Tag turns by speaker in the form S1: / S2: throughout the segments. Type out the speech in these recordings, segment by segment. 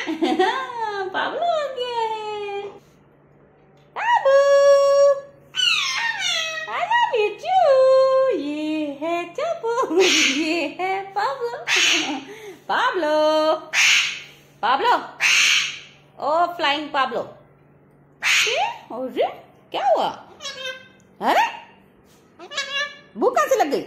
S1: Pablo आ गया है। बाबू आई लव यू टू। ये है चप्पू, ये है Pablo. Pablo Pablo oh flying Pablo. अरे क्या हुआ? अरे भूख कहाँ से लग गई?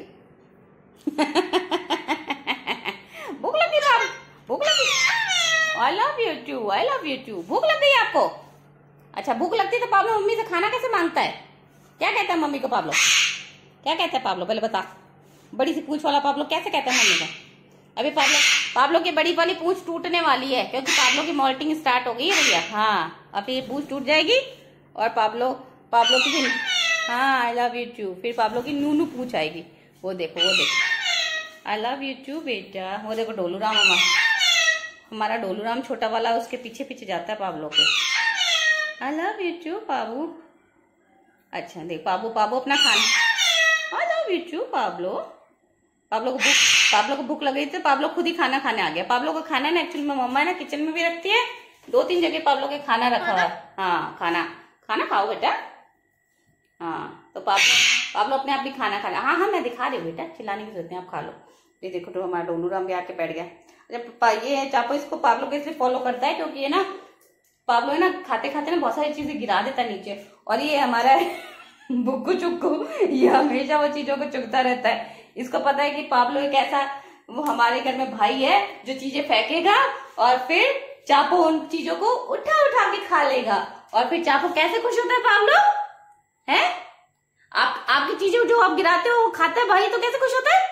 S1: भूख लगी बाबू, भूख लगी। I love you too, I love you too. भूख लग गई आपको? अच्छा भूख लगती तो पाब्लो मम्मी से खाना कैसे मांगता है? क्या कहता है मम्मी को पाब्लो? क्या कहता है पाब्लो? पहले बता। बड़ी सी पूंछ वाला पाब्लो कैसे कहता है मम्मी को? अभी पाब्लो की बड़ी वाली पूंछ टूटने वाली है क्योंकि पाब्लो की मॉल्टिंग स्टार्ट हो गई है भैया। हाँ अब ये पूंछ टूट जाएगी और पाब्लो की हाँ आई लव यू टू। फिर पाब्लो की नूनू पूंछ आएगी। वो देखो वो देखो। आई लव यू टू बेटा। वो देखो डोलू राम हमारा डोलू राम छोटा वाला उसके पीछे पीछे जाता है पाब्लो के। आई लव यू टू पाबू। अच्छा देख पाबू अपना खाना। I love you too Pablo. Pablo को भूख लग गई तो पाब्लो खुद ही खाना खाने आ गया। पाब्लो को खाना ना एक्चुअली में मम्मा ना किचन में भी रखती है। 2-3 जगह पाब्लो के खाना रखा हुआ है। हाँ खाना खाओ बेटा। हाँ तो पाब्लो अपने आप भी खाना खा रहा। हाँ मैं दिखा रही हूँ बेटा, चिल्लाने की जरूरत नहीं, आप खा लो। ये देखो तो हमारा डोलू राम भी आके बैठ गया। अच्छा ये चापो इसको पाब्लो को इसलिए फॉलो करता है क्योंकि ये ना पाब्लो है ना खाते खाते ना बहुत सारी चीजें गिरा देता है नीचे। और ये हमारा बुक्कू चुक्कू ये हमेशा वो चीजों को चुगता रहता है। इसको पता है कि पाब्लो एक ऐसा वो हमारे घर में भाई है जो चीजें फेंकेगा और फिर चापो उन चीजों को उठा के खा लेगा। और फिर चापो कैसे खुश होता है पाब्लो है? आपकी चीजें जो आप गिराते हो वो खाता है भाई तो कैसे खुश होता है?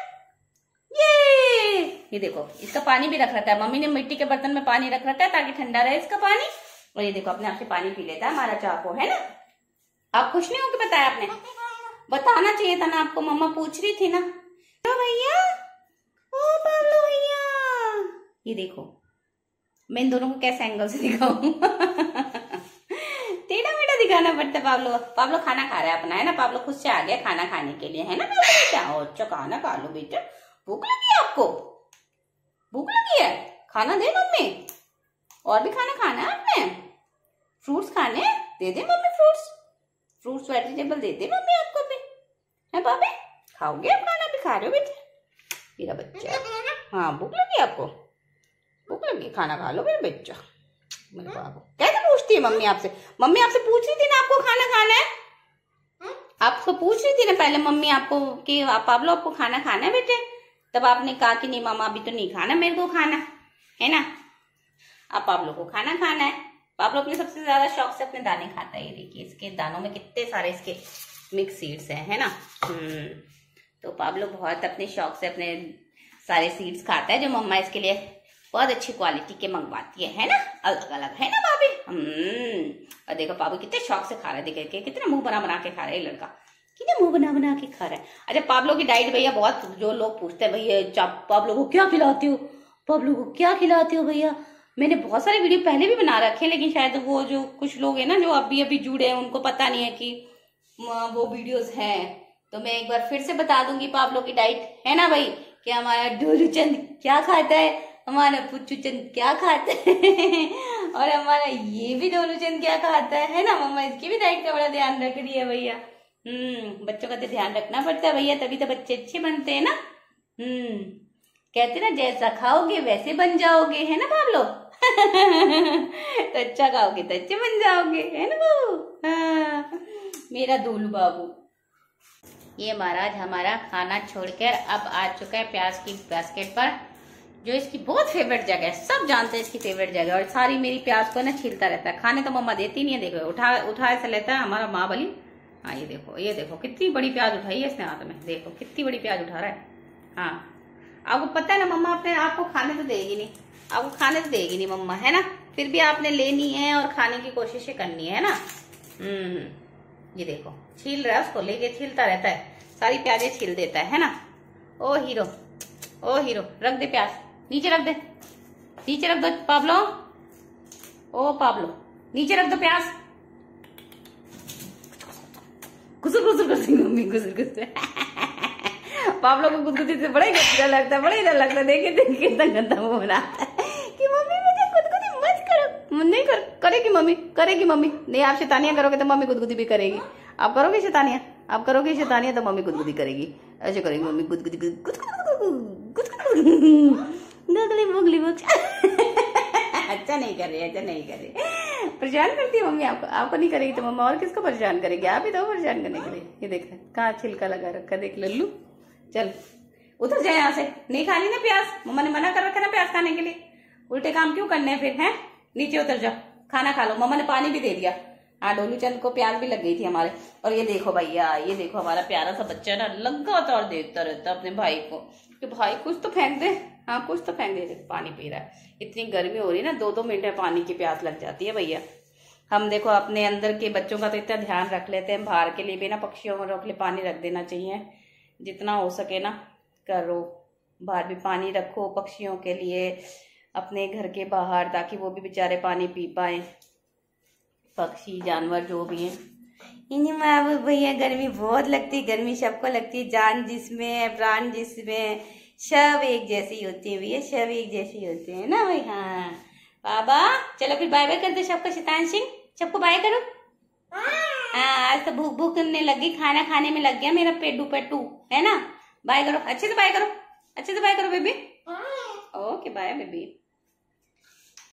S1: ये देखो इसका पानी भी रख रखा है। मम्मी ने मिट्टी के बर्तन में पानी रख रखा है ताकि ठंडा रहे इसका पानी। और ये देखो अपने आप से पानी पी लेता है हमारा चापो, है ना? आप खुश नहीं हो कि बताया आपने? बताना चाहिए था ना आपको, मम्मा पूछ रही थी ना। तो भैया ओ पाब्लो भैया ये देखो मैं इन दोनों को कैसे एंगल से दिखाऊं? टेढ़ा मेढ़ा दिखाना पड़ता है। पाब्लो खाना खा रहा है अपना, है ना? पाब्लो खुद से आ गया खाना खाने के लिए, है ना बेटा? अच्छा खाना खा लो बेटा। भूख लगी है आपको? भूख लगी है? खाना दे मम्मी। और भी खाना खाना है आपने? फ्रूट्स खाने दे दे मम्मी। फ्रूट्स वेजिटेबल दे दे मम्मी आपको भी, है पापे? खाओगे आप खाना? भी खा रहे हो बेटा मेरा बच्चा? हाँ भूख लगी आपको? भूख लगी खाना खा लो मेरा बच्चा। मेरे बाबू कैसे पूछती है मम्मी आपसे? मम्मी आपसे पूछ रही थी ना आपको खाना खाना है? आपको पूछ रही थी ना पहले मम्मी आपको कि पाब्लो आपको खाना खाना है बेटे? तब आपने कहा कि नहीं मामा अभी तो नहीं खाना मेरे को खाना, है ना? अब पाब्लो को खाना खाना है। पाब्लो अपने सबसे ज्यादा शौक से अपने दाने खाता है। ये देखिए इसके दानों में कितने सारे इसके मिक्स सीड्स हैं, है ना? तो पाब्लो बहुत अपने शौक से अपने सारे सीड्स खाता है जो मम्मा इसके लिए बहुत अच्छी क्वालिटी के मंगवाती है ना? अलग अलग, है ना भाभी? और देखो पाब्लो कितने शौक से खा रहा है। देखिए कितना मुंह बना के खा रहा है ये लड़का, कितने मुंह बना के खा रहा है। अच्छा पाब्लो की डाइट भैया बहुत जो लोग पूछते हैं भैया पाब्लो को क्या खिलाते हो? पाब्लो को क्या खिलाते हो भैया? मैंने बहुत सारे वीडियो पहले भी बना रखे हैं लेकिन शायद वो जो कुछ लोग हैं ना जो अभी जुड़े हैं उनको पता नहीं है कि वो वीडियोस हैं। तो मैं एक बार फिर से बता दूंगी पाब्लो की डाइट, है ना भाई? कि हमारा डोलू चंद क्या खाता है, हमारा पुच्चू चंद क्या खाता है और हमारा ये भी डोलू चंद क्या खाता है ना? मम्मा इसकी भी डाइट का बड़ा ध्यान रख रही है भैया। बच्चों का तो ध्यान रखना पड़ता है भैया, तभी तो बच्चे अच्छे बनते हैं ना। कहते ना जैसा खाओगे वैसे बन जाओगे, है ना पाब्लो? तो अच्छा खाओगे तो अच्छे बन जाओगे, है ना बाबू? हाँ मेरा डोलू बाबू। ये महाराज हमारा खाना छोड़कर अब आ चुका है प्याज की बास्केट पर, जो इसकी बहुत फेवरेट जगह है। सब जानते हैं इसकी फेवरेट जगह। और सारी मेरी प्याज को ना छीलता रहता है। खाने तो मम्मा देती नहीं है। देखो उठा ऐसे लेता है हमारा माँ बली। हाँ ये देखो कितनी बड़ी प्याज उठाई है इसने हाथ में। देखो कितनी बड़ी प्याज उठा रहा है। हाँ आपको पता है ना मम्मा अपने आपको खाने तो देगी नहीं, आपको खाने तो देगी नहीं मम्मा, है ना? फिर भी आपने लेनी है और खाने की कोशिश करनी है ना। ये देखो छील रहा है, उसको लेके छीलता रहता है, सारी प्याजें छील देता है ना? ओ हीरो रख दे प्याज, नीचे रख दे, नीचे रख दो पाब्लो। ओ पाब्लो नीचे रख दो प्याज। गुसुर मम्मी गुसुर पाब्लो को गुदगुदी से बड़ा ही डर लगता है, बड़ा ही डर लगता है। देखिए कितना गंदा मुंह बनाता है कि मम्मी मुझे गुदगुदी मत नहीं करेगी मम्मी, करेगी मम्मी। नहीं, आप शैतानियां करोगे तो मम्मी गुदगुदी भी करेगी। आप करोगे शैतानियां, आप करोगे शैतानियां तो मम्मी गुदगुदी करेगी। ऐसे करेगी मम्मी, गुदगुदी गुदगुदी। अच्छा नहीं कर रही, अच्छा नहीं कर रही। परेशान करती है मम्मी आपको। आपको नहीं करेगी तो मम्मा और किसको परेशान करेगी? आप ही तो परेशान करने के लिए। ये देख कहाँ छिलका लगा रखा, देख लल्लू। चल उतर जाए यहाँ से। नहीं खानी ना प्याज, मम्मा ने मना कर रखा ना प्याज खाने के लिए। उल्टे काम क्यों करने हैं फिर? हैं, नीचे उतर जाओ, खाना खा लो। मम्मा ने पानी भी दे दिया। हाँ, डोलू चंद को प्याज भी लग गई थी हमारे। और ये देखो भैया, ये देखो हमारा प्यारा सा बच्चा ना लगातार देखता रहता अपने भाई को कि भाई कुछ तो फेंक दे। हाँ, कुछ तो फेंक दे। पानी पी रहा है। इतनी गर्मी हो रही है ना, 2-2 मिनट में पानी की प्यास लग जाती है भैया। हम देखो अपने अंदर के बच्चों का तो इतना ध्यान रख लेते हैं, बाहर के लिए भी ना पक्षियों को के लिए पानी रख देना चाहिए। जितना हो सके ना करो, बाहर भी पानी रखो पक्षियों के लिए, अपने घर के बाहर, ताकि वो भी बेचारे पानी पी पाए, पक्षी जानवर जो भी हैं। इन्हीं भैया गर्मी बहुत लगती है, गर्मी सबको लगती है। जान जिसमें है, प्राण जिसमें, सब एक जैसी होती है भैया, सब एक जैसी होते हैं ना भाई। हाँ बाबा, चलो फिर बाय बाय कर दो सबको। शैतान सिंह, सबको बाय करो। हाँ, आज तो भूख भूख करने लगी, खाना खाने में लग गया मेरा पेटू है ना। बाय करो, अच्छे से बाय करो, अच्छे से बाय करो बेबी। Okay bye baby.